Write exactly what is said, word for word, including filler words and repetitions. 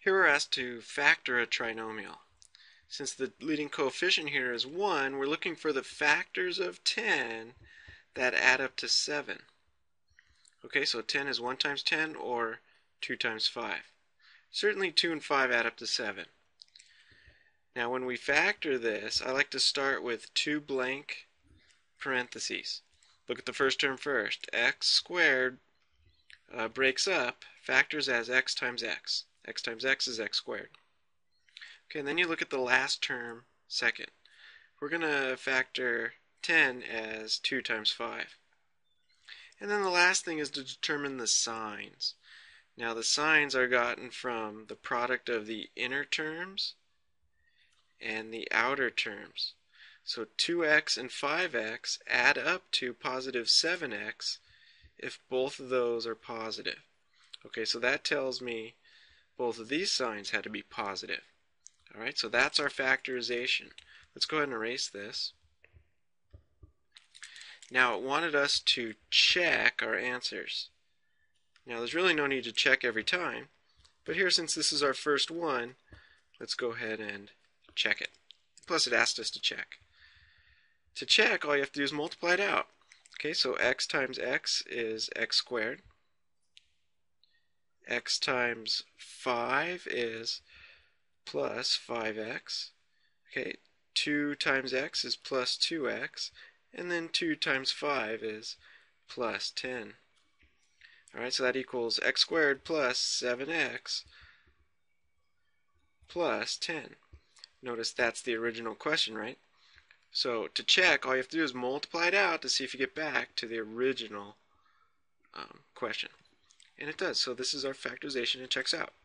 Here we're asked to factor a trinomial. Since the leading coefficient here is one, we're looking for the factors of ten that add up to seven. Okay, so ten is one times ten or two times five. Certainly two and five add up to seven. Now when we factor this, I like to start with two blank parentheses. Look at the first term first. X squared uh, breaks up, factors as x times x. X times x is x squared. Okay, and then you look at the last term second. We're going to factor ten as two times five. And then the last thing is to determine the signs. Now the signs are gotten from the product of the inner terms and the outer terms. So two x and five x add up to positive seven x if both of those are positive. Okay, so that tells me both of these signs had to be positive. Alright, so that's our factorization. Let's go ahead and erase this. Now it wanted us to check our answers. Now there's really no need to check every time, but here, since this is our first one, let's go ahead and check it. Plus it asked us to check. To check, all you have to do is multiply it out. Okay, so x times x is x squared. X times five is plus five x. Okay, two times x is plus two x. And then two times five is plus ten. Alright, so that equals x squared plus seven x plus ten. Notice that's the original question, right? So to check, all you have to do is multiply it out to see if you get back to the original um, question. And it does. So this is our factorization. It checks out.